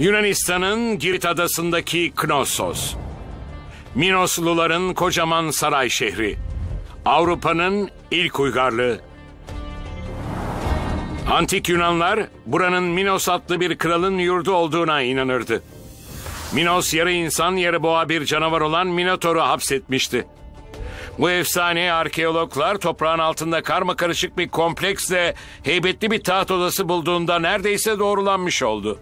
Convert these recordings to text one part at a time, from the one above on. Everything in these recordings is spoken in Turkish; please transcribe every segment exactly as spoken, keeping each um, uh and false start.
Yunanistan'ın Girit adasındaki Knossos. Minosluların kocaman saray şehri. Avrupa'nın ilk uygarlığı. Antik Yunanlar buranın Minos adlı bir kralın yurdu olduğuna inanırdı. Minos yarı insan yarı boğa bir canavar olan Minotaur'u hapsetmişti. Bu efsane arkeologlar toprağın altında karmakarışık bir kompleksle heybetli bir taht odası bulduğunda neredeyse doğrulanmış oldu.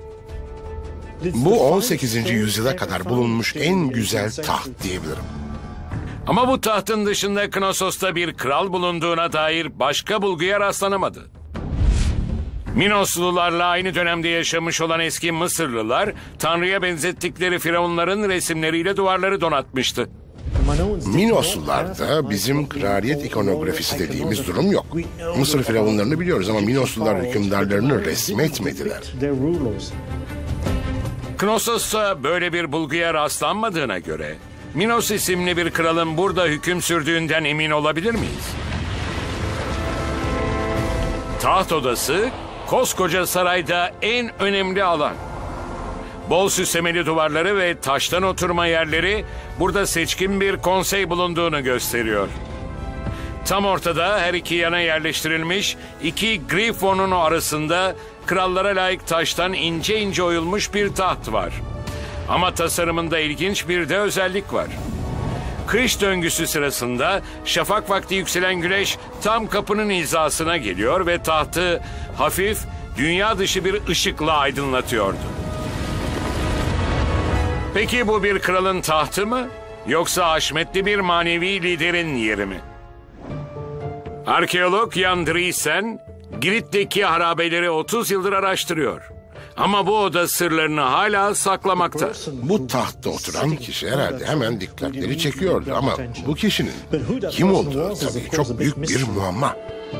Bu on sekizinci yüzyıla kadar bulunmuş en güzel taht diyebilirim. Ama bu tahtın dışında Knossos'ta bir kral bulunduğuna dair başka bulguya rastlanamadı. Minoslularla aynı dönemde yaşamış olan eski Mısırlılar, Tanrı'ya benzettikleri firavunların resimleriyle duvarları donatmıştı. Minoslularda bizim kraliyet ikonografisi dediğimiz durum yok. Mısır firavunlarını biliyoruz ama Minoslular hükümdarlarını resmetmediler. Knossos'ta böyle bir bulguya rastlanmadığına göre, Minos isimli bir kralın burada hüküm sürdüğünden emin olabilir miyiz? Taht odası, koskoca sarayda en önemli alan. Bol süslemeli duvarları ve taştan oturma yerleri burada seçkin bir konsey bulunduğunu gösteriyor. Tam ortada her iki yana yerleştirilmiş iki grifonun arasında krallara layık taştan ince ince oyulmuş bir taht var. Ama tasarımında ilginç bir de özellik var. Kış döngüsü sırasında şafak vakti yükselen güneş tam kapının hizasına geliyor ve tahtı hafif, dünya dışı bir ışıkla aydınlatıyordu. Peki bu bir kralın tahtı mı? Yoksa haşmetli bir manevi liderin yeri mi? Arkeolog Jan Driessen, Girit'teki harabeleri otuz yıldır araştırıyor. Ama bu oda sırlarını hala saklamakta. Bu tahtta oturan kişi herhalde hemen dikkatleri çekiyordu ama bu kişinin kim olduğu tabii çok büyük bir muamma.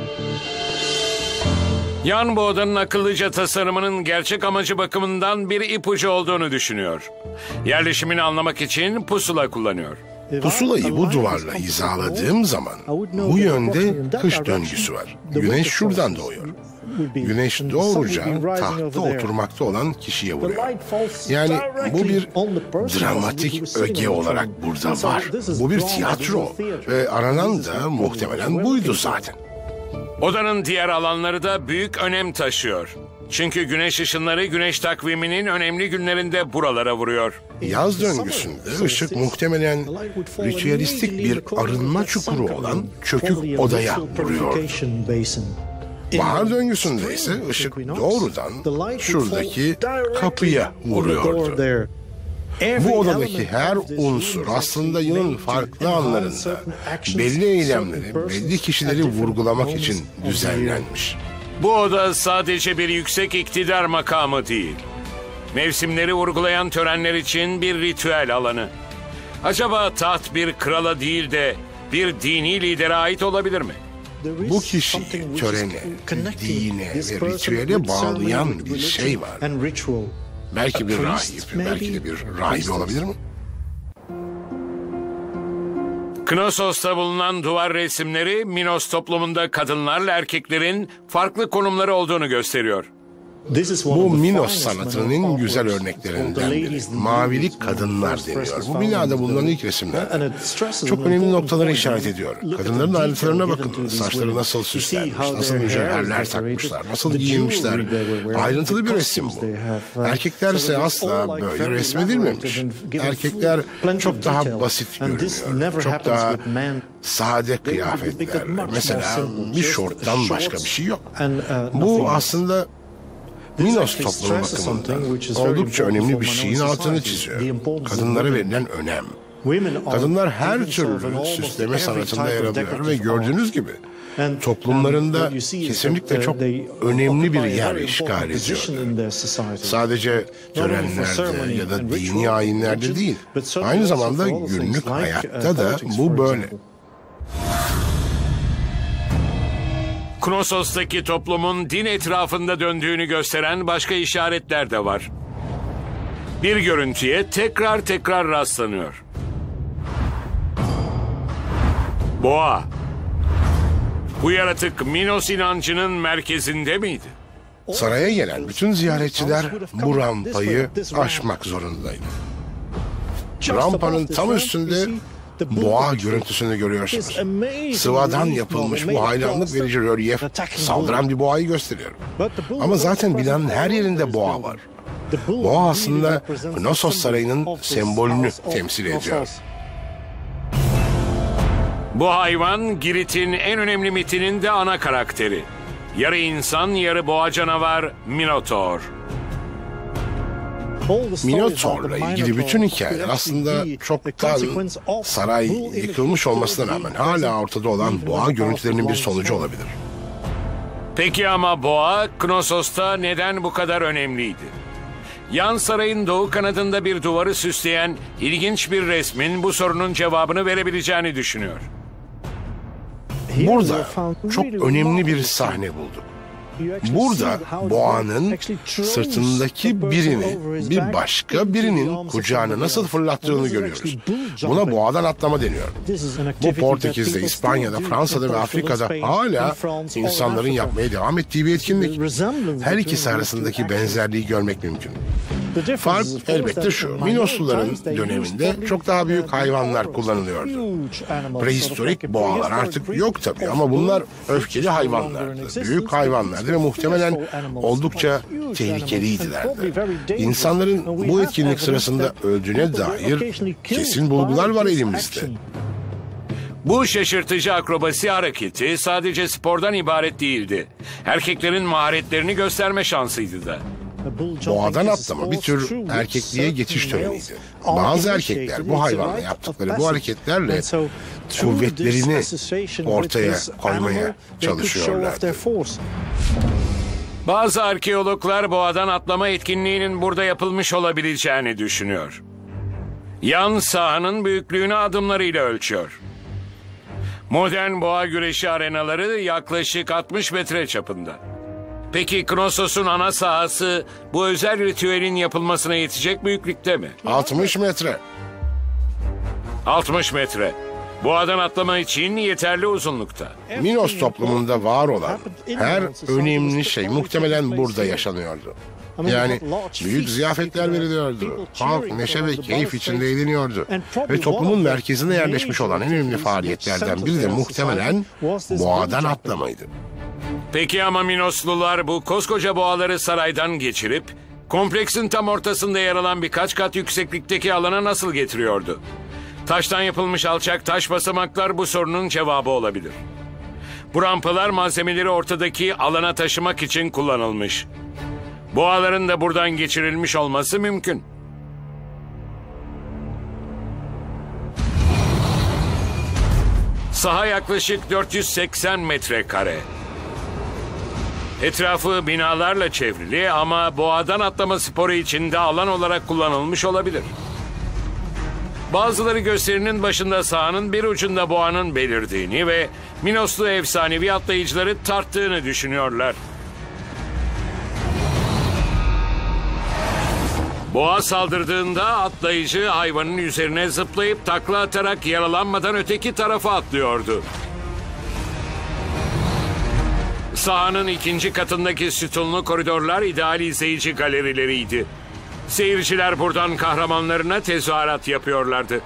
Jan bu odanın akıllıca tasarımının gerçek amacı bakımından bir ipucu olduğunu düşünüyor. Yerleşimini anlamak için pusula kullanıyor. Pusulayı bu duvarla hizaladığım zaman bu yönde kış döngüsü var. Güneş şuradan doğuyor. Güneş doğruca tahtta oturmakta olan kişiye vuruyor. Yani bu bir dramatik öge olarak burada var. Bu bir tiyatro ve aranan da muhtemelen buydu zaten. Odanın diğer alanları da büyük önem taşıyor. Çünkü güneş ışınları güneş takviminin önemli günlerinde buralara vuruyor. Yaz döngüsünde ışık muhtemelen ritüelistik bir arınma çukuru olan çökük odaya vuruyor. Bahar döngüsünde ise ışık doğrudan şuradaki kapıya vuruyordu. Bu odadaki her unsur aslında yılın farklı anlarında belli eylemleri, belli kişileri vurgulamak için düzenlenmiş. Bu oda sadece bir yüksek iktidar makamı değil. Mevsimleri vurgulayan törenler için bir ritüel alanı. Acaba taht bir krala değil de bir dini lidere ait olabilir mi? Bu kişiyi törene, dine ve ritüele bağlayan bir şey var. Belki bir rahip, belki de bir rahibe olabilir mi? Knossos'ta bulunan duvar resimleri Minos toplumunda kadınlarla erkeklerin farklı konumları olduğunu gösteriyor. Bu Minos sanatının en güzel örneklerinden biri. Mavilik kadınlar deniyor. Bu binada bulunan ilk resimler. Çok önemli noktaları işaret ediyor. Kadınların ayrıntılarına bakın. Saçları nasıl süslenmiş, nasıl mücevherler takmışlar, nasıl giyinmişler. Ayrıntılı bir resim bu. Erkekler ise asla böyle resmedilmemiş. Erkekler çok daha basit görünüyor. Çok daha sade kıyafetler. Mesela bir şorttan başka bir şey yok. Bu aslında Minos toplumu bakımından oldukça önemli bir şeyin altını çiziyor. Kadınlara verilen önem. Kadınlar her türlü süsleme sanatında yer alıyor ve gördüğünüz gibi toplumlarında kesinlikle çok önemli bir yer işgal ediyorlar. Sadece törenlerde ya da dini ayinlerde değil, aynı zamanda günlük hayatta da bu böyle. Knossos'taki toplumun din etrafında döndüğünü gösteren başka işaretler de var. Bir görüntüye tekrar tekrar rastlanıyor. Boğa. Bu yaratık Minos inancının merkezinde miydi? Saraya gelen bütün ziyaretçiler bu rampayı aşmak zorundaydı. Rampanın tam üstünde boğa görüntüsünü görüyorsunuz. Sıvadan yapılmış bu hayranlık verici rölyef saldıran bir boğayı gösteriyor. Ama zaten binanın her yerinde boğa var. Boğa aslında Knossos Sarayı'nın sembolünü temsil ediyor. Bu hayvan Girit'in en önemli mitinin de ana karakteri. Yarı insan, yarı boğa canavar Minotaur. Minotaur'la ilgili bütün hikayeler aslında çoktan saray yıkılmış olmasına rağmen hala ortada olan boğa görüntülerinin bir sonucu olabilir. Peki ama boğa Knossos'ta neden bu kadar önemliydi? Yan sarayın doğu kanadında bir duvarı süsleyen ilginç bir resmin bu sorunun cevabını verebileceğini düşünüyor. Burada çok önemli bir sahne bulduk. Burada boğanın sırtındaki birini bir başka birinin kucağına nasıl fırlattığını görüyoruz. Buna boğadan atlama deniyor. Bu Portekiz'de, İspanya'da, Fransa'da ve Afrika'da hala insanların yapmaya devam ettiği bir etkinlik. Her ikisi arasındaki benzerliği görmek mümkün. Fark elbette şu, Minosluların döneminde çok daha büyük hayvanlar kullanılıyordu. Prehistorik boğalar artık yok tabii ama bunlar öfkeli hayvanlardı, büyük hayvanlardı ve muhtemelen oldukça tehlikeliydiler de. İnsanların bu etkinlik sırasında öldüğüne dair kesin bulgular var elimizde. Bu şaşırtıcı akrobasi hareketi sadece spordan ibaret değildi. Erkeklerin maharetlerini gösterme şansıydı da. Boğadan atlama bir tür erkekliğe geçiş töreniydi. Bazı erkekler bu hayvanla yaptıkları bu hareketlerle kuvvetlerini ortaya koymaya çalışıyorlardı. Bazı arkeologlar boğadan atlama etkinliğinin burada yapılmış olabileceğini düşünüyor. Yan sahanın büyüklüğünü adımlarıyla ölçüyor. Modern boğa güreşi arenaları yaklaşık altmış metre çapında. Peki Knossos'un ana sahası bu özel ritüelin yapılmasına yetecek büyüklükte mi? altmış metre. altmış metre. Boğadan atlama için yeterli uzunlukta. Minos toplumunda var olan her önemli şey muhtemelen burada yaşanıyordu. Yani büyük ziyafetler veriliyordu. Halk neşe ve keyif içinde eğleniyordu. Ve toplumun merkezine yerleşmiş olan en önemli faaliyetlerden biri de muhtemelen boğadan atlamaydı. Peki ama Minoslular bu koskoca boğaları saraydan geçirip kompleksin tam ortasında yer alan birkaç kat yükseklikteki alana nasıl getiriyordu? Taştan yapılmış alçak taş basamaklar bu sorunun cevabı olabilir. Bu rampalar malzemeleri ortadaki alana taşımak için kullanılmış. Boğaların da buradan geçirilmiş olması mümkün. Saha yaklaşık dört yüz seksen metrekare. Etrafı binalarla çevrili ama boğadan atlama sporu için de alan olarak kullanılmış olabilir. Bazıları gösterinin başında sahanın bir ucunda boğanın belirdiğini ve Minoslu efsanevi atlayıcıları tarttığını düşünüyorlar. Boğa saldırdığında atlayıcı hayvanın üzerine zıplayıp takla atarak yaralanmadan öteki tarafa atlıyordu. Sahanın ikinci katındaki sütunlu koridorlar ideal izleyici galerileriydi. Seyirciler buradan kahramanlarına tezahürat yapıyorlardı.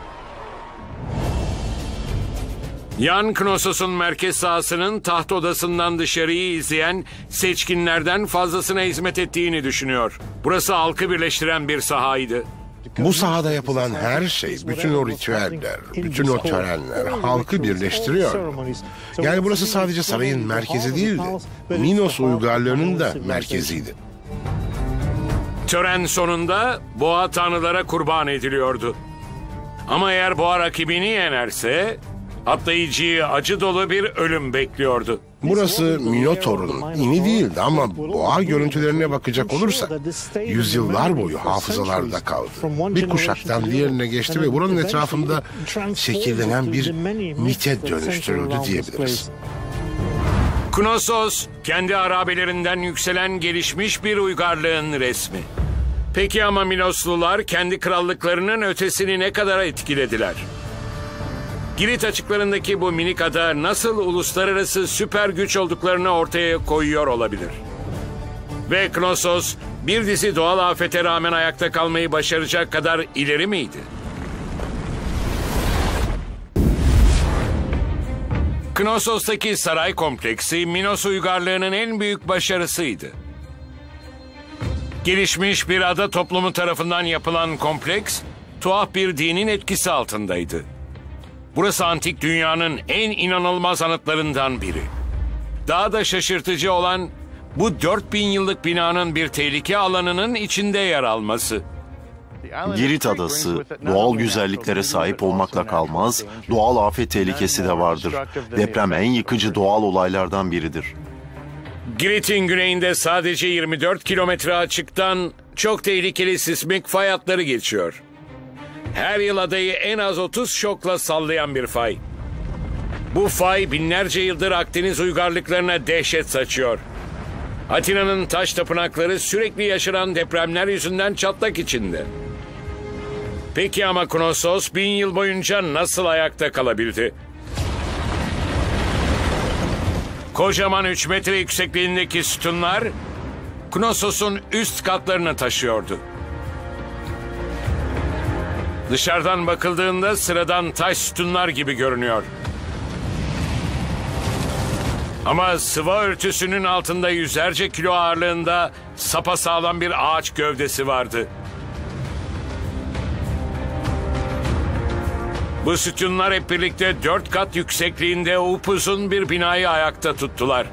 Yan Knossos'un merkez sahasının taht odasından dışarıyı izleyen seçkinlerden fazlasına hizmet ettiğini düşünüyor. Burası halkı birleştiren bir sahaydı. Bu sahada yapılan her şey, bütün o ritüeller, bütün o törenler halkı birleştiriyor. Yani burası sadece sarayın merkezi değildi. Minos uygarlığının da merkeziydi. Tören sonunda boğa tanrılara kurban ediliyordu. Ama eğer boğa rakibini yenerse atlayıcıyı acı dolu bir ölüm bekliyordu. Burası Minotaur'un ini değildi ama boğa görüntülerine bakacak olursak yüzyıllar boyu hafızalarda kaldı. Bir kuşaktan diğerine geçti ve buranın etrafında şekillenen bir mite dönüştürüldü diyebiliriz. Knossos, kendi harabelerinden yükselen gelişmiş bir uygarlığın resmi. Peki ama Minoslular kendi krallıklarının ötesini ne kadar etkilediler? Girit açıklarındaki bu minik ada nasıl uluslararası süper güç olduklarını ortaya koyuyor olabilir? Ve Knossos bir dizi doğal afete rağmen ayakta kalmayı başaracak kadar ileri miydi? Knossos'taki saray kompleksi Minos uygarlığının en büyük başarısıydı. Gelişmiş bir ada toplumu tarafından yapılan kompleks, tuhaf bir dinin etkisi altındaydı. Burası antik dünyanın en inanılmaz anıtlarından biri. Daha da şaşırtıcı olan bu dört bin yıllık binanın bir tehlike alanının içinde yer alması. Girit Adası doğal güzelliklere sahip olmakla kalmaz, doğal afet tehlikesi de vardır. Deprem en yıkıcı doğal olaylardan biridir. Girit'in güneyinde sadece yirmi dört kilometre açıktan çok tehlikeli sismik fay hatları geçiyor. Her yıl adayı en az otuz şokla sallayan bir fay. Bu fay binlerce yıldır Akdeniz uygarlıklarına dehşet saçıyor. Atina'nın taş tapınakları sürekli yaşanan depremler yüzünden çatlak içinde. Peki ama Knossos bin yıl boyunca nasıl ayakta kalabildi? Kocaman üç metre yüksekliğindeki sütunlar Knossos'un üst katlarını taşıyordu. Dışarıdan bakıldığında sıradan taş sütunlar gibi görünüyor. Ama sıva örtüsünün altında yüzlerce kilo ağırlığında sapasağlam bir ağaç gövdesi vardı. Bu sütunlar hep birlikte dört kat yüksekliğinde upuzun bir binayı ayakta tuttular.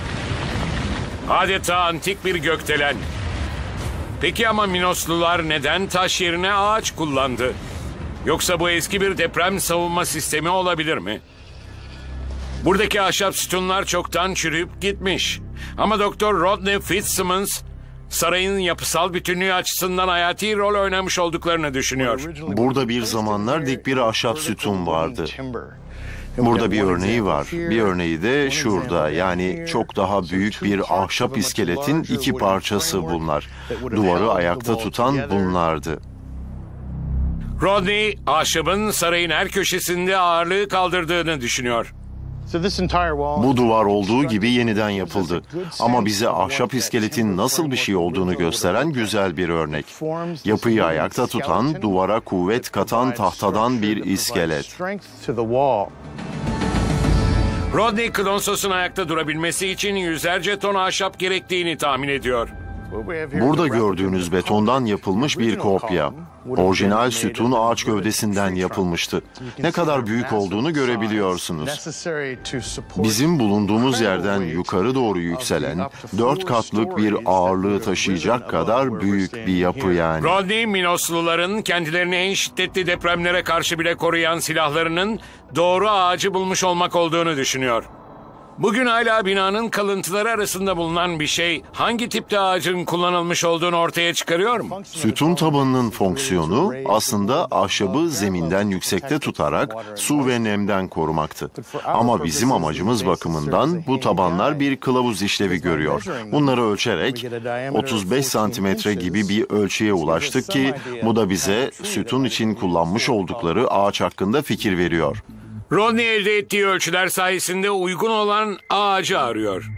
Adeta antik bir gökdelen. Peki ama Minoslular neden taş yerine ağaç kullandı? Yoksa bu eski bir deprem savunma sistemi olabilir mi? Buradaki ahşap sütunlar çoktan çürüyüp gitmiş. Ama Doktor Rodney Fitzsimmons, sarayın yapısal bütünlüğü açısından hayati rol oynamış olduklarını düşünüyor. Burada bir zamanlar dik bir ahşap sütun vardı. Burada bir örneği var. Bir örneği de şurada. Yani çok daha büyük bir ahşap iskeletin iki parçası bunlar. Duvarı ayakta tutan bunlardı. Rodney, ahşabın sarayın her köşesinde ağırlığı kaldırdığını düşünüyor. Bu duvar olduğu gibi yeniden yapıldı. Ama bize ahşap iskeletin nasıl bir şey olduğunu gösteren güzel bir örnek. Yapıyı ayakta tutan, duvara kuvvet katan tahtadan bir iskelet. Rodney, Knossos'un ayakta durabilmesi için yüzlerce ton ahşap gerektiğini tahmin ediyor. Burada gördüğünüz betondan yapılmış bir kopya. Orijinal sütun ağaç gövdesinden yapılmıştı. Ne kadar büyük olduğunu görebiliyorsunuz. Bizim bulunduğumuz yerden yukarı doğru yükselen dört katlık bir ağırlığı taşıyacak kadar büyük bir yapı yani. Rodney, Minosluların kendilerini en şiddetli depremlere karşı bile koruyan silahlarının doğru ağacı bulmuş olmak olduğunu düşünüyor. Bugün hala binanın kalıntıları arasında bulunan bir şey hangi tipte ağacın kullanılmış olduğunu ortaya çıkarıyor mu? Sütun tabanının fonksiyonu aslında ahşabı zeminden yüksekte tutarak su ve nemden korumaktı. Ama bizim amacımız bakımından bu tabanlar bir kılavuz işlevi görüyor. Bunları ölçerek otuz beş santimetre gibi bir ölçüye ulaştık ki bu da bize sütun için kullanmış oldukları ağaç hakkında fikir veriyor. Rodney elde ettiği ölçüler sayesinde uygun olan ağacı arıyor.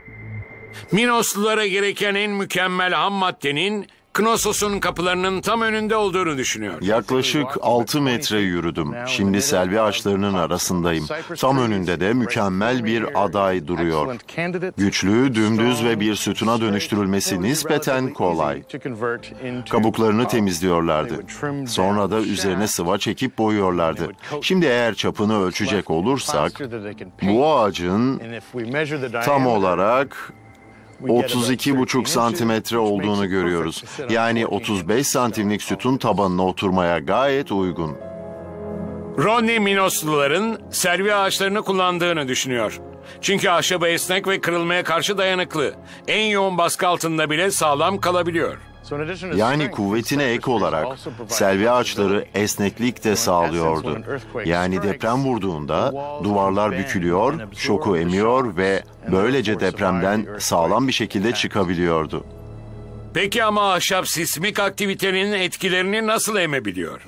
Minoslulara gereken en mükemmel ham maddenin Knossos'un kapılarının tam önünde olduğunu düşünüyor. Yaklaşık altı metre yürüdüm. Şimdi selvi ağaçlarının arasındayım. Tam önünde de mükemmel bir aday duruyor. Güçlü, dümdüz ve bir sütuna dönüştürülmesi nispeten kolay. Kabuklarını temizliyorlardı. Sonra da üzerine sıva çekip boyuyorlardı. Şimdi eğer çapını ölçecek olursak, bu ağacın tam olarak otuz iki buçuk santimetre olduğunu görüyoruz. Yani otuz beş santimlik sütun tabanına oturmaya gayet uygun. Rodney, Minosluların selvi ağaçlarını kullandığını düşünüyor. Çünkü ahşabı esnek ve kırılmaya karşı dayanıklı. En yoğun baskı altında bile sağlam kalabiliyor. Yani kuvvetine ek olarak selvi ağaçları esneklik de sağlıyordu. Yani deprem vurduğunda duvarlar bükülüyor, şoku emiyor ve böylece depremden sağlam bir şekilde çıkabiliyordu. Peki ama ahşap sismik aktivitenin etkilerini nasıl emebiliyor?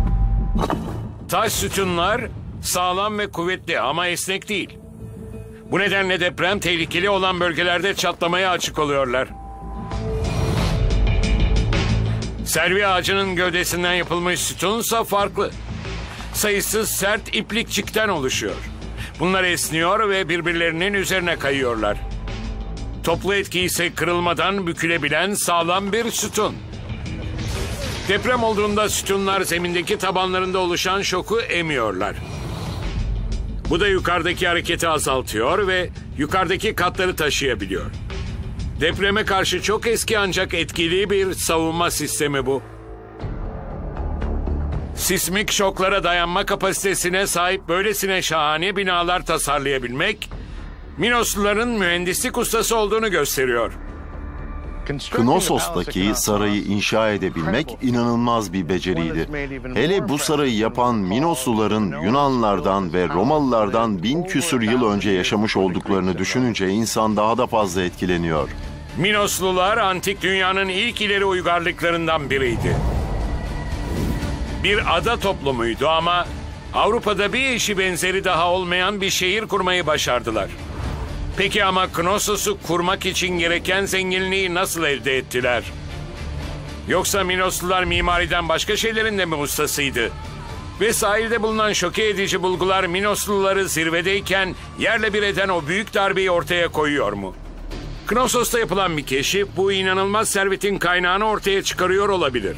Taş sütunlar sağlam ve kuvvetli ama esnek değil. Bu nedenle deprem tehlikeli olan bölgelerde çatlamaya açık oluyorlar. Selvi ağacının gövdesinden yapılmış sütunsa farklı. Sayısız sert iplikçikten oluşuyor. Bunlar esniyor ve birbirlerinin üzerine kayıyorlar. Toplu etki ise kırılmadan bükülebilen sağlam bir sütun. Deprem olduğunda sütunlar zemindeki tabanlarında oluşan şoku emiyorlar. Bu da yukarıdaki hareketi azaltıyor ve yukarıdaki katları taşıyabiliyor. Depreme karşı çok eski ancak etkili bir savunma sistemi bu. Sismik şoklara dayanma kapasitesine sahip böylesine şahane binalar tasarlayabilmek, Minosluların mühendislik ustası olduğunu gösteriyor. Knosos'taki sarayı inşa edebilmek inanılmaz bir beceriydi. Hele bu sarayı yapan Minosluların Yunanlılardan ve Romalılardan bin küsur yıl önce yaşamış olduklarını düşününce insan daha da fazla etkileniyor. Minoslular antik dünyanın ilk ileri uygarlıklarından biriydi. Bir ada toplumuydu ama Avrupa'da bir eşi benzeri daha olmayan bir şehir kurmayı başardılar. Peki ama Knosos'u kurmak için gereken zenginliği nasıl elde ettiler? Yoksa Minoslular mimariden başka şeylerin de mi ustasıydı? Ve sahilde bulunan şoke edici bulgular Minosluları zirvedeyken yerle bir eden o büyük darbeyi ortaya koyuyor mu? Knosos'ta yapılan bir keşif bu inanılmaz servetin kaynağını ortaya çıkarıyor olabilir.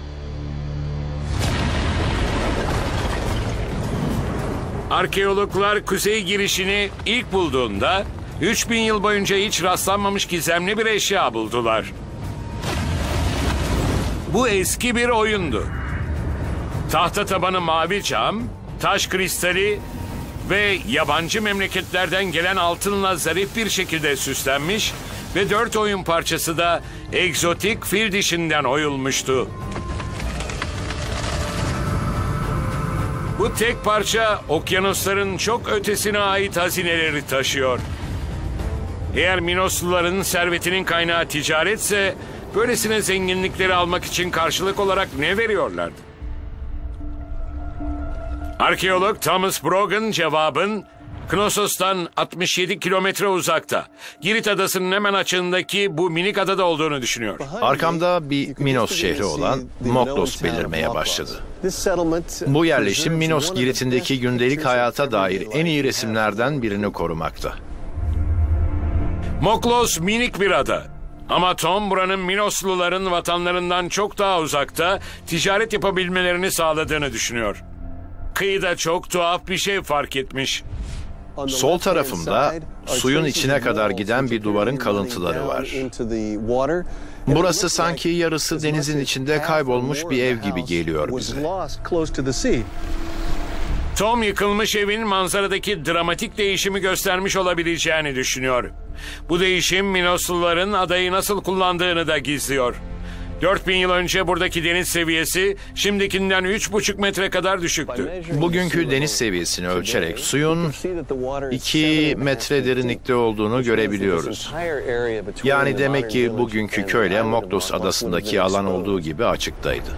Arkeologlar kuzey girişini ilk bulduğunda üç bin yıl boyunca hiç rastlanmamış gizemli bir eşya buldular. Bu eski bir oyundu. Tahta tabanı mavi cam, taş kristali ve yabancı memleketlerden gelen altınla zarif bir şekilde süslenmiş ve dört oyun parçası da egzotik fil dişinden oyulmuştu. Bu tek parça okyanusların çok ötesine ait hazineleri taşıyor. Eğer Minosluların servetinin kaynağı ticaretse, böylesine zenginlikleri almak için karşılık olarak ne veriyorlardı? Arkeolog Thomas Brogan cevabın Knosos'tan altmış yedi kilometre uzakta, Girit Adası'nın hemen açığındaki bu minik adada olduğunu düşünüyor. Arkamda bir Minos şehri olan Moklos belirmeye başladı. Bu yerleşim Minos Girit'indeki gündelik hayata dair en iyi resimlerden birini korumakta. Moklos minik bir ada. Ama Tom buranın Minosluların vatanlarından çok daha uzakta ticaret yapabilmelerini sağladığını düşünüyor. Kıyıda çok tuhaf bir şey fark etmiş. Sol tarafımda suyun içine kadar giden bir duvarın kalıntıları var. Burası sanki yarısı denizin içinde kaybolmuş bir ev gibi geliyor bize. Tom yıkılmış evin manzaradaki dramatik değişimi göstermiş olabileceğini düşünüyor. Bu değişim Minosluların adayı nasıl kullandığını da gizliyor. dört bin yıl önce buradaki deniz seviyesi şimdikinden üç buçuk metre kadar düşüktü. Bugünkü deniz seviyesini ölçerek suyun iki metre derinlikte olduğunu görebiliyoruz. Yani demek ki bugünkü köyle Moklos adasındaki alan olduğu gibi açıktaydı.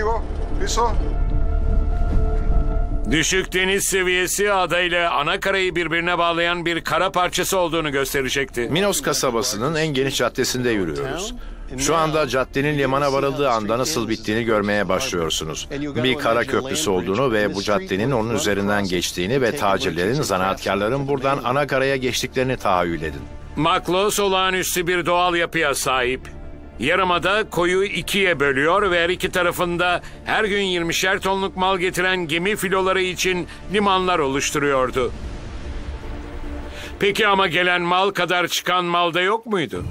Düşük deniz seviyesi adayla ana karayı birbirine bağlayan bir kara parçası olduğunu gösterecekti. Minos kasabasının en geniş caddesinde yürüyoruz. Şu anda caddenin limana varıldığı anda nasıl bittiğini görmeye başlıyorsunuz. Bir kara köprüsü olduğunu ve bu caddenin onun üzerinden geçtiğini ve tacirlerin, zanaatkarların buradan ana karaya geçtiklerini tahayyül edin. Maklos olağanüstü bir doğal yapıya sahip. Yarımada koyu ikiye bölüyor ve her iki tarafında her gün yirmişer tonluk mal getiren gemi filoları için limanlar oluşturuyordu. Peki ama gelen mal kadar çıkan mal da yok muydu?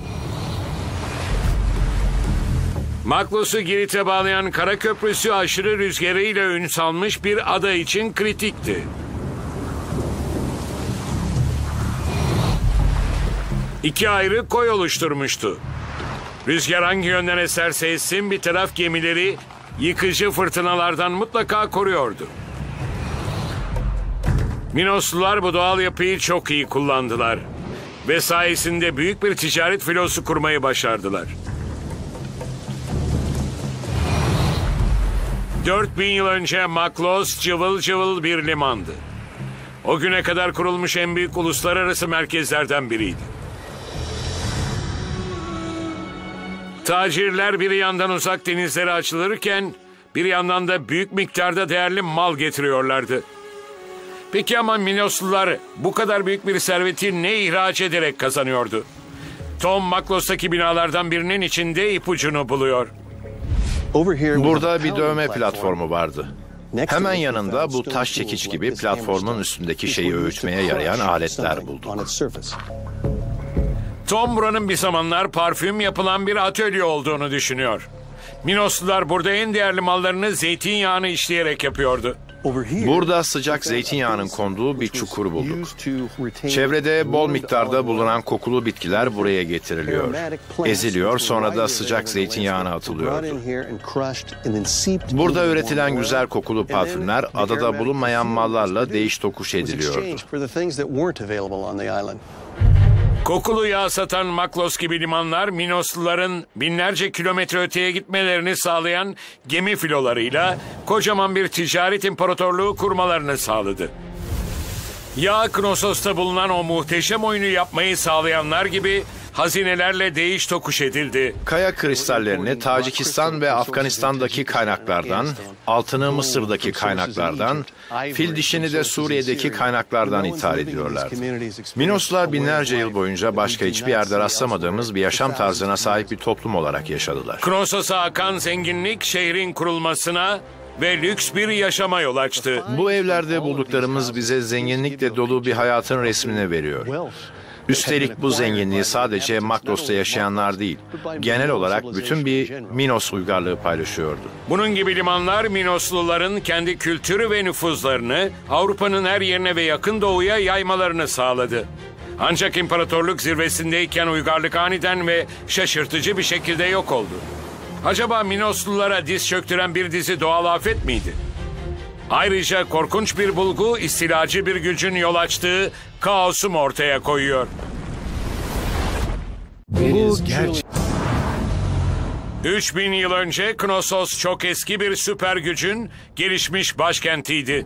Maklos'u Girit'e bağlayan kara köprüsü aşırı rüzgarıyla ün salmış bir ada için kritikti. İki ayrı koy oluşturmuştu. Rüzgar hangi yönden eserse essin bir taraf gemileri yıkıcı fırtınalardan mutlaka koruyordu. Minoslular bu doğal yapıyı çok iyi kullandılar ve sayesinde büyük bir ticaret filosu kurmayı başardılar. dört bin yıl önce Maklos cıvıl cıvıl bir limandı. O güne kadar kurulmuş en büyük uluslararası merkezlerden biriydi. Tacirler bir yandan uzak denizlere açılırken bir yandan da büyük miktarda değerli mal getiriyorlardı. Peki ama Minoslular bu kadar büyük bir serveti ne ihraç ederek kazanıyordu? Tom Maklos'taki binalardan birinin içinde ipucunu buluyor. Burada bir dövme platformu vardı. Hemen yanında bu taş çekiç gibi platformun üstündeki şeyi öğütmeye yarayan aletler bulduk. Tom buranın bir zamanlar parfüm yapılan bir atölye olduğunu düşünüyor. Minoslular burada en değerli mallarını zeytinyağını işleyerek yapıyordu. Burada sıcak zeytinyağının konduğu bir çukur bulduk. Çevrede bol miktarda bulunan kokulu bitkiler buraya getiriliyor. Eziliyor, sonra da sıcak zeytinyağına atılıyordu. Burada üretilen güzel kokulu parfümler adada bulunmayan mallarla değiş tokuş ediliyordu. Kokulu yağ satan Maklos gibi limanlar Minosluların binlerce kilometre öteye gitmelerini sağlayan gemi filolarıyla kocaman bir ticaret imparatorluğu kurmalarını sağladı. Yağ Knosos'ta bulunan o muhteşem oyunu yapmayı sağlayanlar gibi hazinelerle değiş tokuş edildi. Kaya kristallerini Tacikistan ve Afganistan'daki kaynaklardan, altını Mısır'daki kaynaklardan, fil dişini de Suriye'deki kaynaklardan ithal ediyorlardı. Minoslar binlerce yıl boyunca başka hiçbir yerde rastlamadığımız bir yaşam tarzına sahip bir toplum olarak yaşadılar. Knosos'a akan zenginlik şehrin kurulmasına ve lüks bir yaşama yol açtı. Bu evlerde bulduklarımız bize zenginlikle dolu bir hayatın resmini veriyor. Üstelik bu zenginliği sadece Maklos'ta yaşayanlar değil, genel olarak bütün bir Minos uygarlığı paylaşıyordu. Bunun gibi limanlar Minosluların kendi kültürü ve nüfuzlarını Avrupa'nın her yerine ve yakın doğuya yaymalarını sağladı. Ancak imparatorluk zirvesindeyken uygarlık aniden ve şaşırtıcı bir şekilde yok oldu. Acaba Minoslulara diz çöktüren bir dizi doğal afet miydi? Ayrıca korkunç bir bulgu istilacı bir gücün yol açtığı kaosu ortaya koyuyor. Bu gerçek. üç bin yıl önce Knossos çok eski bir süper gücün gelişmiş başkentiydi.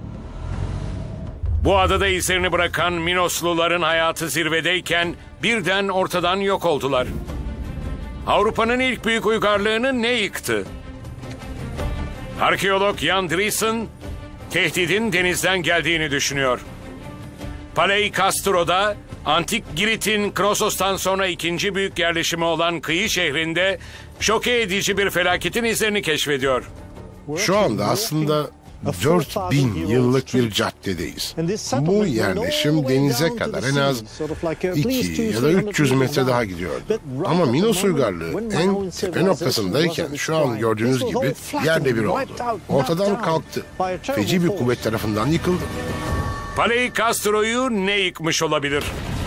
Bu adada izlerini bırakan Minosluların hayatı zirvedeyken birden ortadan yok oldular. Avrupa'nın ilk büyük uygarlığını ne yıktı? Arkeolog Jan Driessen, tehdidin denizden geldiğini düşünüyor. Palei Castro'da, antik Girit'in Knosos'tan sonra ikinci büyük yerleşimi olan kıyı şehrinde şoke edici bir felaketin izlerini keşfediyor. Şu anda aslında dört bin yıllık bir caddedeyiz. Bu yerleşim denize kadar en az iki ya da üç yüz metre daha gidiyordu. Ama Minos uygarlığı en tepe noktasındayken şu an gördüğünüz gibi yerle bir oldu. Ortadan kalktı. Feci bir kuvvet tarafından yıkıldı. Palei Castro'yu ne yıkmış olabilir?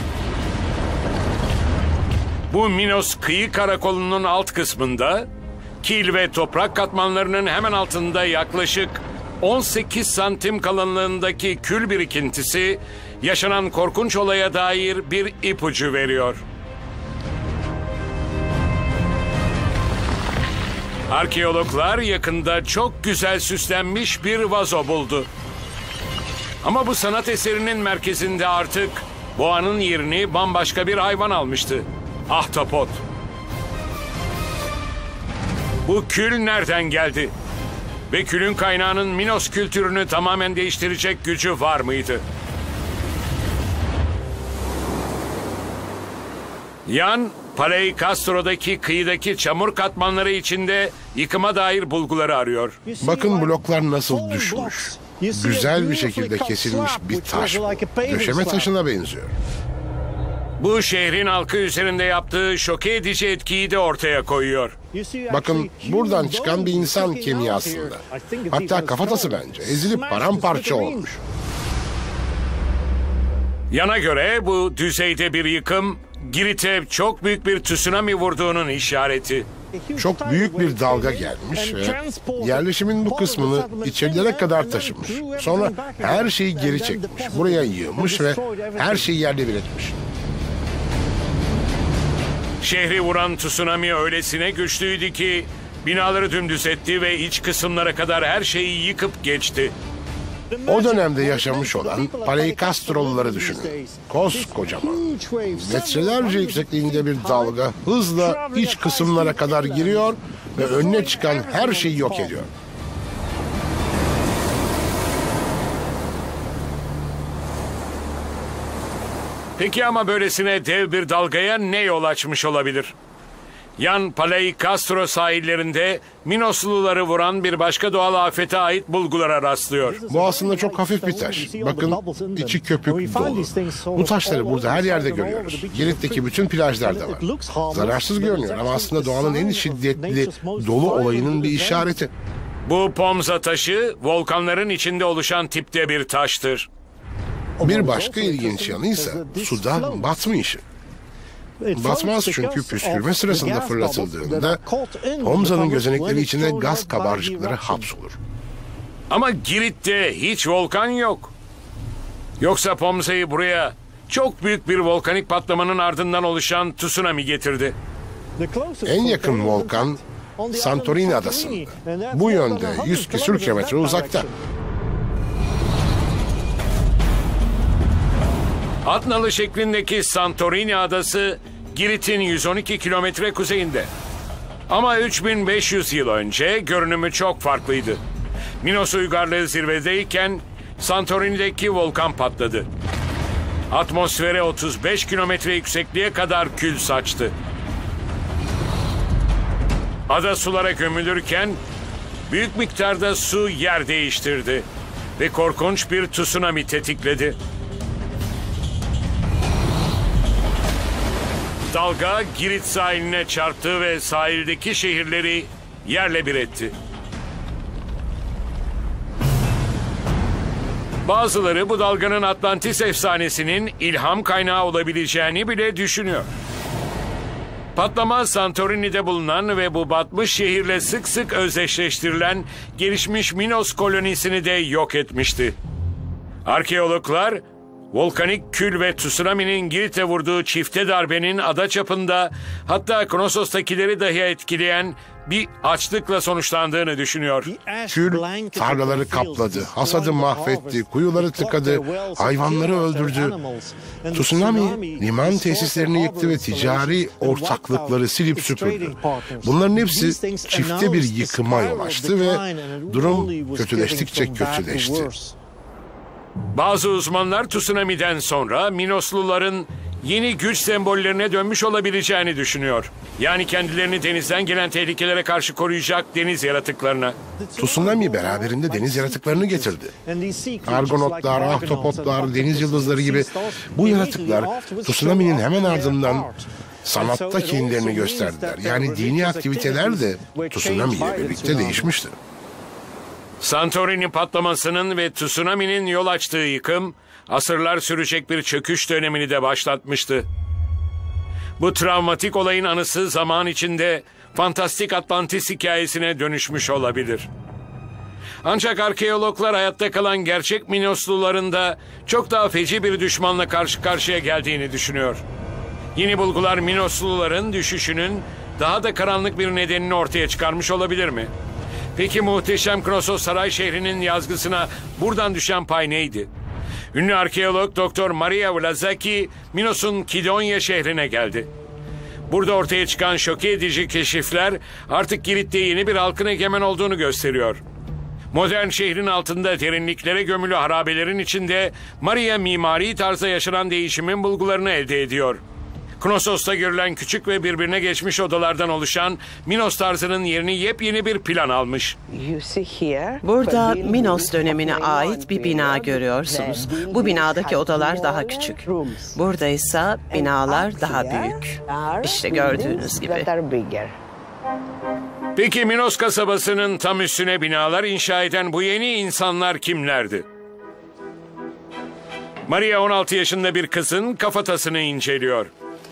Bu Minos kıyı karakolunun alt kısmında, kil ve toprak katmanlarının hemen altında yaklaşık on sekiz santim kalınlığındaki kül birikintisi yaşanan korkunç olaya dair bir ipucu veriyor. Arkeologlar yakında çok güzel süslenmiş bir vazo buldu. Ama bu sanat eserinin merkezinde artık boğanın yerini bambaşka bir hayvan almıştı. Ahtapot. Bu kül nereden geldi? Ve külün kaynağının Minos kültürünü tamamen değiştirecek gücü var mıydı? Jan, Palei Castro'daki kıyıdaki çamur katmanları içinde yıkıma dair bulguları arıyor. Bakın bloklar nasıl düşmüş. Güzel bir şekilde kesilmiş bir taş. Döşeme taşına benziyor. Bu şehrin halkı üzerinde yaptığı şoke edici etkiyi de ortaya koyuyor. Bakın buradan çıkan bir insan kemiği aslında. Hatta kafatası bence ezilip paramparça olmuş. Yana göre bu düzeyde bir yıkım Girit'e çok büyük bir tsunami vurduğunun işareti. Çok büyük bir dalga gelmiş ve yerleşimin bu kısmını içerilere kadar taşımış. Sonra her şeyi geri çekmiş. Buraya yığmış ve her şeyi yerle bir etmiş. Şehri vuran tsunami öylesine güçlüydü ki binaları dümdüz etti ve iç kısımlara kadar her şeyi yıkıp geçti. O dönemde yaşamış olan Paleikastroluları düşünün. Koskocaman, metrelerce yüksekliğinde bir dalga hızla iç kısımlara kadar giriyor ve önüne çıkan her şeyi yok ediyor. Peki ama böylesine dev bir dalgaya ne yol açmış olabilir? Yan Paleikastro sahillerinde Minosluları vuran bir başka doğal afete ait bulgulara rastlıyor. Bu aslında çok hafif bir taş. Bakın içi köpük dolu. Bu taşları burada her yerde görüyoruz. Girit'teki bütün plajlarda var. Zararsız görünüyor ama aslında doğanın en şiddetli dolu olayının bir işareti. Bu Pomza taşı volkanların içinde oluşan tipte bir taştır. Bir başka ilginç yanı ise suda batmayışı. Batmaz çünkü püskürme sırasında fırlatıldığında Pomza'nın gözenekleri içine gaz kabarcıkları hapsolur. Ama Girit'te hiç volkan yok. Yoksa Pomza'yı buraya çok büyük bir volkanik patlamanın ardından oluşan tsunami getirdi. En yakın volkan Santorini adasında. Bu yönde yüz küsür kilometre uzakta. Atnalı şeklindeki Santorini adası Girit'in yüz on iki kilometre kuzeyinde. Ama üç bin beş yüz yıl önce görünümü çok farklıydı. Minos uygarlığı zirvedeyken Santorini'deki volkan patladı. Atmosfere otuz beş kilometre yüksekliğe kadar kül saçtı. Ada sulara gömülürken büyük miktarda su yer değiştirdi ve korkunç bir tsunami tetikledi. Dalga Girit sahiline çarptı ve sahildeki şehirleri yerle bir etti. Bazıları bu dalganın Atlantis efsanesinin ilham kaynağı olabileceğini bile düşünüyor. Patlama Santorini'de bulunan ve bu batmış şehirle sık sık özdeşleştirilen gelişmiş Minos kolonisini de yok etmişti. Arkeologlar volkanik kül ve tsunami'nin Girit'e vurduğu çifte darbenin ada çapında, hatta Knosos'takileri dahi etkileyen bir açlıkla sonuçlandığını düşünüyor. Kül tarlaları kapladı, hasadı mahvetti, kuyuları tıkadı, hayvanları öldürdü. Tsunami liman tesislerini yıktı ve ticari ortaklıkları silip süpürdü. Bunların hepsi çifte bir yıkıma yol açtı ve durum kötüleştikçe kötüleşti. Bazı uzmanlar tsunami'den sonra Minosluların yeni güç sembollerine dönmüş olabileceğini düşünüyor. Yani kendilerini denizden gelen tehlikelere karşı koruyacak deniz yaratıklarına. Tsunami beraberinde deniz yaratıklarını getirdi. Argonotlar, ahtapotlar, deniz yıldızları gibi bu yaratıklar tsunami'nin hemen ardından sanatta kendilerini gösterdiler. Yani dini aktiviteler de tsunami ile birlikte değişmişti. Santorini patlamasının ve tsunami'nin yol açtığı yıkım, asırlar sürecek bir çöküş dönemini de başlatmıştı. Bu travmatik olayın anısı zaman içinde fantastik Atlantis hikayesine dönüşmüş olabilir. Ancak arkeologlar hayatta kalan gerçek Minosluların da çok daha feci bir düşmanla karşı karşıya geldiğini düşünüyor. Yeni bulgular Minosluların düşüşünün daha da karanlık bir nedenini ortaya çıkarmış olabilir mi? Peki muhteşem Knossos saray şehrinin yazgısına buradan düşen pay neydi? Ünlü arkeolog Doktor Maria Vlazaki, Minos'un Kidonya şehrine geldi. Burada ortaya çıkan şok edici keşifler artık Girit'te yeni bir halkın egemen olduğunu gösteriyor. Modern şehrin altında derinliklere gömülü harabelerin içinde Maria mimari tarzda yaşanan değişimin bulgularını elde ediyor. Knossos'ta görülen küçük ve birbirine geçmiş odalardan oluşan Minos tarzının yerini yepyeni bir plan almış. Burada Minos dönemine ait bir bina görüyorsunuz. Bu binadaki odalar daha küçük. Burada ise binalar daha büyük. İşte gördüğünüz gibi. Peki Minos kasabasının tam üstüne binalar inşa eden bu yeni insanlar kimlerdi? Maria on altı yaşında bir kızın kafatasını inceliyor.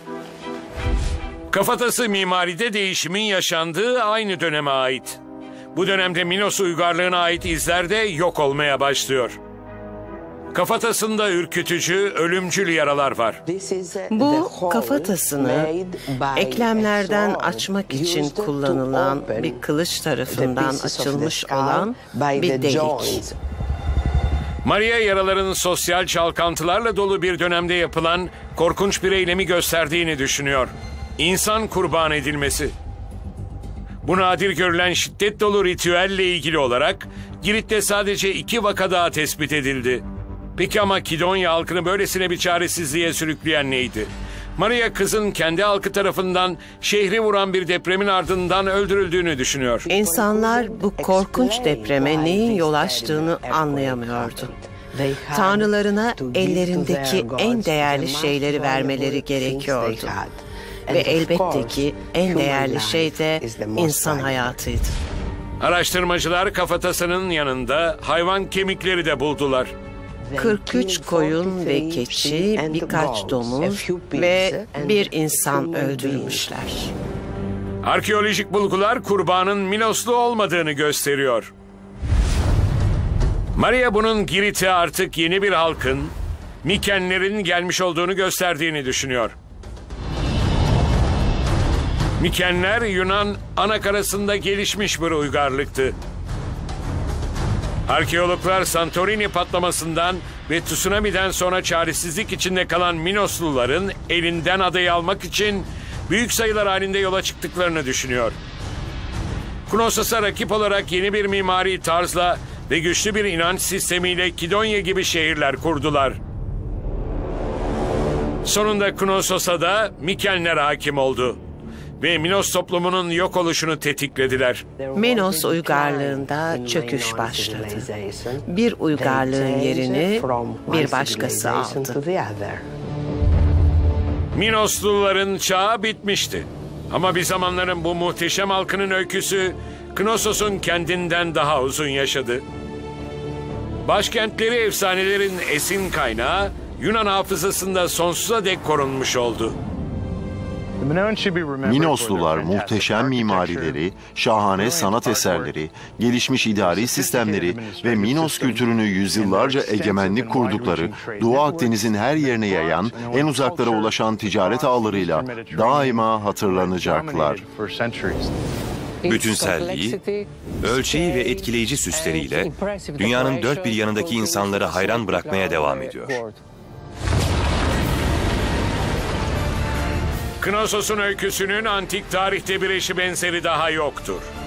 Kafatası mimaride değişimin yaşandığı aynı döneme ait. Bu dönemde Minos uygarlığına ait izler de yok olmaya başlıyor. Kafatasında ürkütücü, ölümcül yaralar var. Bu kafatasını eklemlerden açmak için kullanılan bir kılıç tarafından açılmış olan bir delik. Maria yaraların sosyal çalkantılarla dolu bir dönemde yapılan korkunç bir eylemi gösterdiğini düşünüyor. İnsan kurban edilmesi. Bu nadir görülen şiddet dolu ritüelle ilgili olarak Girit'te sadece iki vaka daha tespit edildi. Peki ama Kidonya halkını böylesine bir çaresizliğe sürükleyen neydi? Maria kızın kendi halkı tarafından şehri vuran bir depremin ardından öldürüldüğünü düşünüyor. İnsanlar bu korkunç depreme neyin yol açtığını anlayamıyordu. Tanrılarına ellerindeki en değerli şeyleri vermeleri gerekiyordu. Ve elbette ki en değerli şey de insan hayatıydı. Araştırmacılar kafatasının yanında hayvan kemikleri de buldular. kırk üç koyun ve keçi, birkaç domuz ve bir insan öldürmüşler. Arkeolojik bulgular kurbanın Minoslu olmadığını gösteriyor. Maria bunun Girit'e artık yeni bir halkın, Mikenlerin gelmiş olduğunu gösterdiğini düşünüyor. Mikenler Yunan anakarasında gelişmiş bir uygarlıktı. Arkeologlar Santorini patlamasından ve tsunami'den sonra çaresizlik içinde kalan Minosluların elinden adayı almak için büyük sayılar halinde yola çıktıklarını düşünüyor. Knosos'a rakip olarak yeni bir mimari tarzla ve güçlü bir inanç sistemiyle Kidonya gibi şehirler kurdular. Sonunda Knosos'a da Mikenler hakim oldu ve Minos toplumunun yok oluşunu tetiklediler. Minos uygarlığında çöküş başladı. Bir uygarlığın yerini bir başkası aldı. Minosluların çağı bitmişti. Ama bir zamanların bu muhteşem halkının öyküsü Knosos'un kendinden daha uzun yaşadı. Başkentleri efsanelerin esin kaynağı Yunan hafızasında sonsuza dek korunmuş oldu. Minoslular muhteşem mimarileri, şahane sanat eserleri, gelişmiş idari sistemleri ve Minos kültürünü yüzyıllarca egemenlik kurdukları, Doğu Akdeniz'in her yerine yayan, en uzaklara ulaşan ticaret ağlarıyla daima hatırlanacaklar. Bütünselliği, ölçeği ve etkileyici süsleriyle dünyanın dört bir yanındaki insanları hayran bırakmaya devam ediyor. Knosos'un öyküsünün antik tarihte bir eşi benzeri daha yoktur.